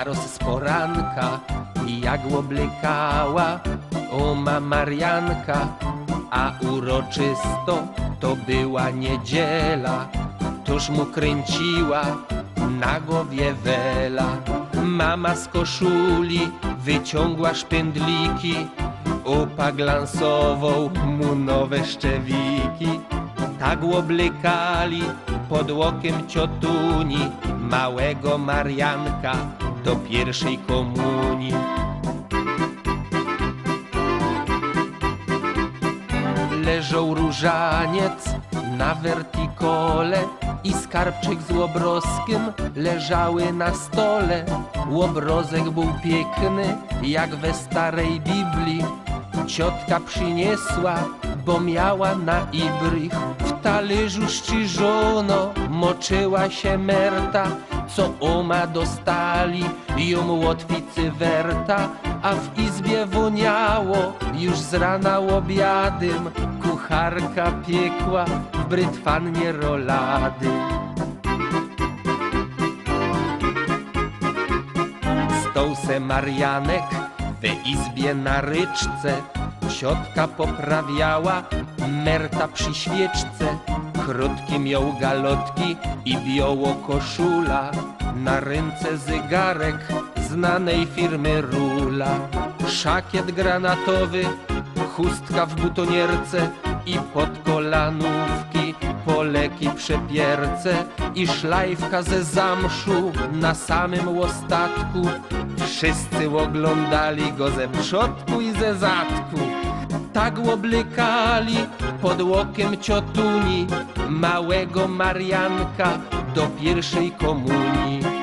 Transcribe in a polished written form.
zaroz z poranka, jak łoblykała oma Marianka, a uroczysto to była niedziela, toż mu kręciła na głowie wela. Mama z koszuli wyciągła szpędliki, opaglansował mu nowe szczewiki. Tak łoblykali pod łokiem ciotuni małego Marianka do pierwszej komunii. Leżał różaniec na wertikole i skarbczyk z łobroskiem leżały na stole. Łobrozek był piękny jak we starej Biblii. Ciotka przyniesła, bo miała na ibrych. W talerzu szczyżono moczyła się merta, co oma dostali ją łotwicy werta. A w izbie woniało już z rana obiadym, kucharka piekła w brytwannie rolady. Stoł se Marianek we izbie na ryczce, ciotka poprawiała merta przy świeczce. Krótkie miał galotki i biało koszula, na ręce zegarek znanej firmy Rula. Szakiet granatowy, chustka w butonierce i podkolanówki, poleki przepierce i szlajfka ze zamszu na samym łostatku. Wszyscy oglądali go ze przodku i ze zadku. Tak łoblykali pod łokiem ciotuni małego Marianka do pierwszej komunii.